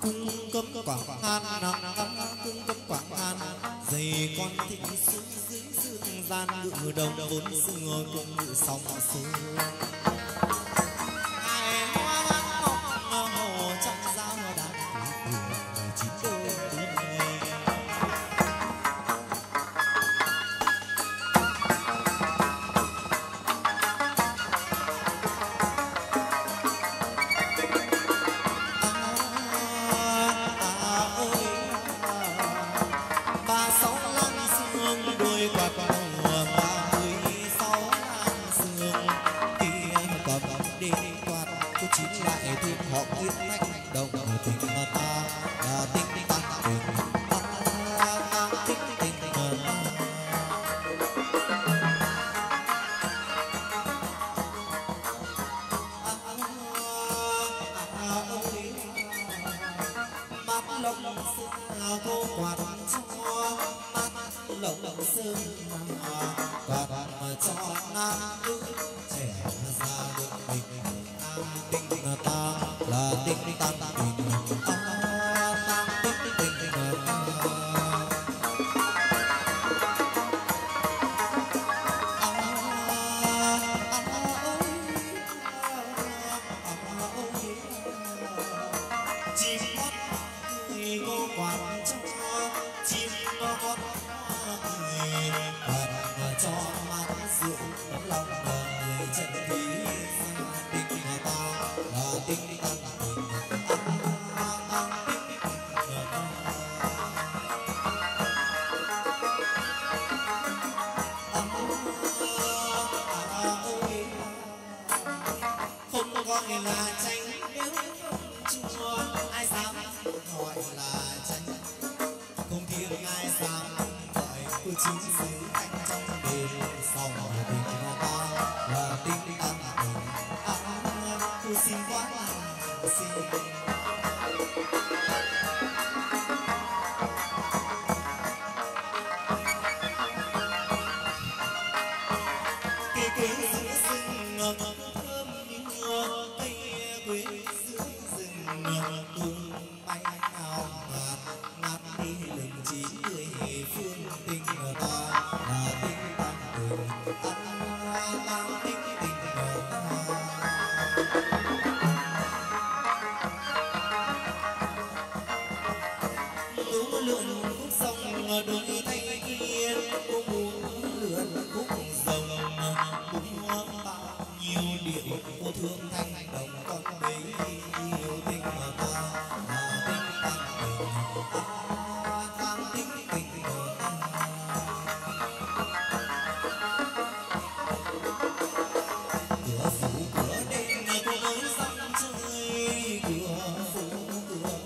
cung cấp quảng an cung cấp quảng an dày con thị xuống dưới dương gian ngự đồng vốn xưa cùng ngự sóng xưa ai hoa ngọc hồ trong giao đàn chín đôi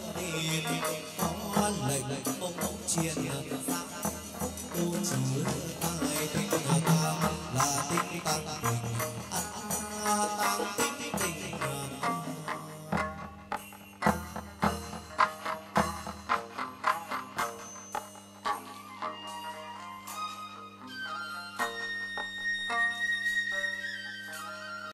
lệnh mông chiên ra đô chứa